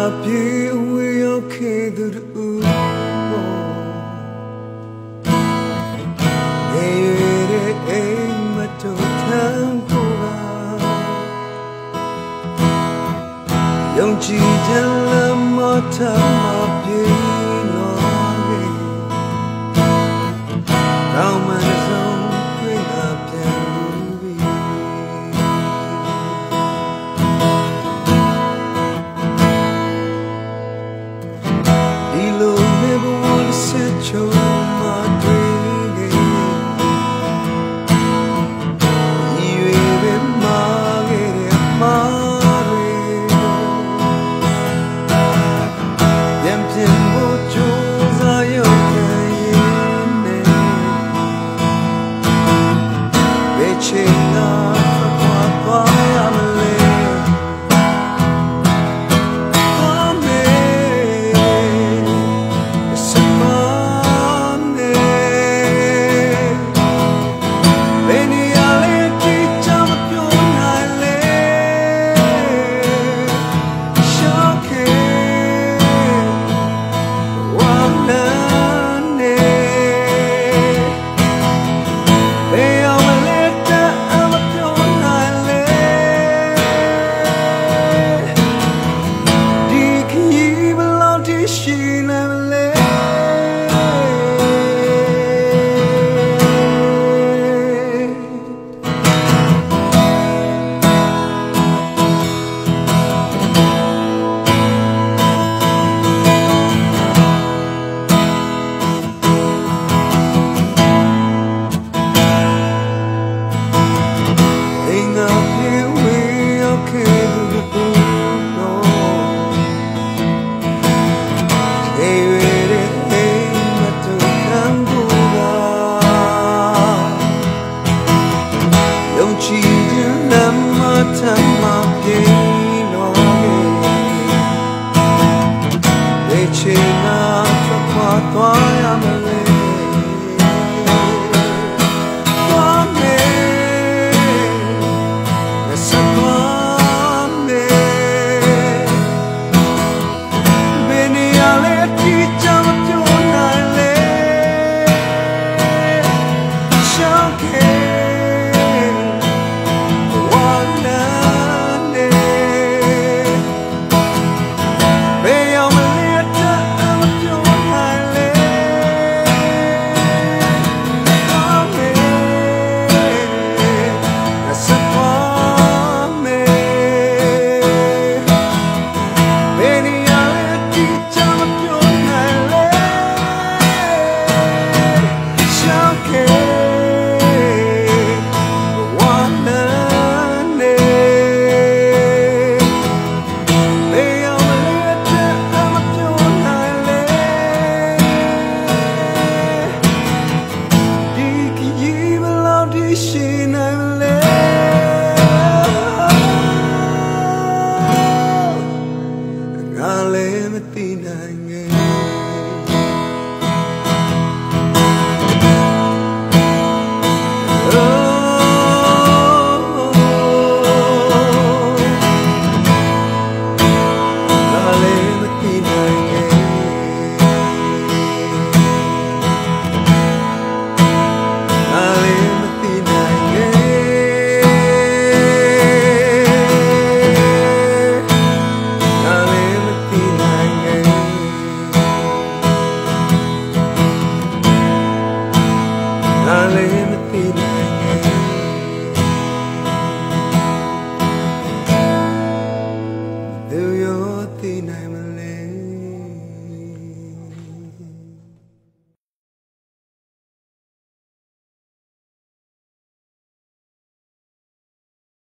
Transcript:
ပြေဝေရောက်ခဲ့သူတို့နေရတဲ့အိမ်မတော်ထမ်းကိုကယုံကြည်တဲ့လမ်းမထမ်းပြေတော့ခဲ့တောင်းမှန်ဆုံးခွေငါပြန်လို့ပြီဒီလိုနေဖို့စစ်ချုံမတွေ့ခဲ့ဒီရွေပဲမှာခဲ့တဲ့မှာတွေပြန်ပြန်ဖို့ကြိုးစားရောက်ခဲ့ရင်နဲ့ဘယ်ချိန်ကထွက်သွားရမလဲOkay.